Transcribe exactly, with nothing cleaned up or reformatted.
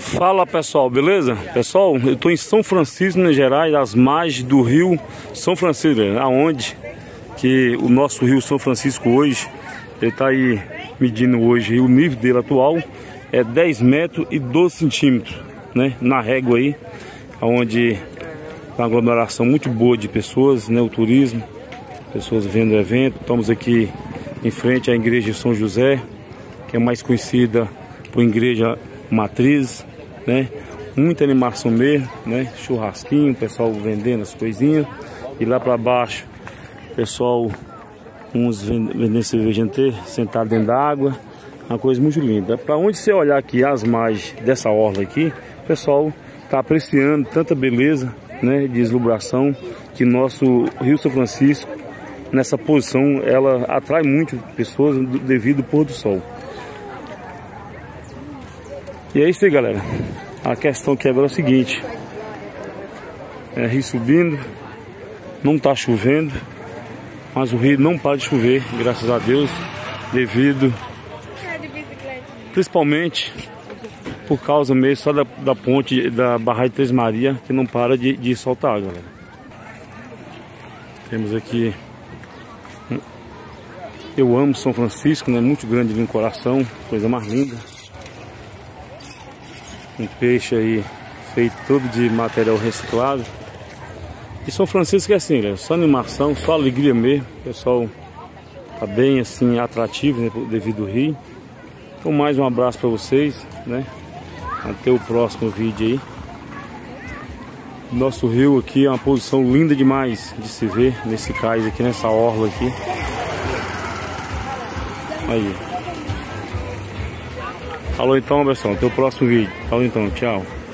Fala pessoal, beleza? Pessoal, eu estou em São Francisco, Minas Gerais, às margens do rio São Francisco, aonde que o nosso rio São Francisco hoje, ele está aí medindo hoje, o nível dele atual é dez metros e doze centímetros, né? Na régua aí, aonde uma aglomeração muito boa de pessoas, né? O turismo, pessoas vendo o evento. Estamos aqui em frente à igreja de São José, que é mais conhecida por igreja matriz, né? Muita animação mesmo, né? Churrasquinho, pessoal vendendo as coisinhas. E lá para baixo, pessoal, uns vendendo cerveja inteira, sentado dentro da água. Uma coisa muito linda. Para onde você olhar aqui as margens dessa orla aqui, o pessoal está apreciando tanta beleza, né? De deslumbração, que nosso Rio São Francisco, nessa posição, ela atrai muito pessoas devido ao pôr do sol. E é isso aí, galera. A questão que agora é o seguinte: é rio subindo, não tá chovendo, mas o rio não para de chover, graças a Deus, devido principalmente por causa mesmo só da, da ponte da barragem de Três Marias, que não para de, de soltar água, galera. Temos aqui, eu amo São Francisco, né? Muito grande no coração, coisa mais linda. Um peixe aí feito todo de material reciclado. E São Francisco é assim, galera, só animação, só alegria mesmo. O pessoal tá bem assim atrativo, né, devido ao rio. Então mais um abraço para vocês, né? Até o próximo vídeo aí. Nosso rio aqui é uma posição linda demais de se ver nesse cais aqui, nessa orla aqui. Aí. Falou então, pessoal, até o próximo vídeo. Falou então, tchau.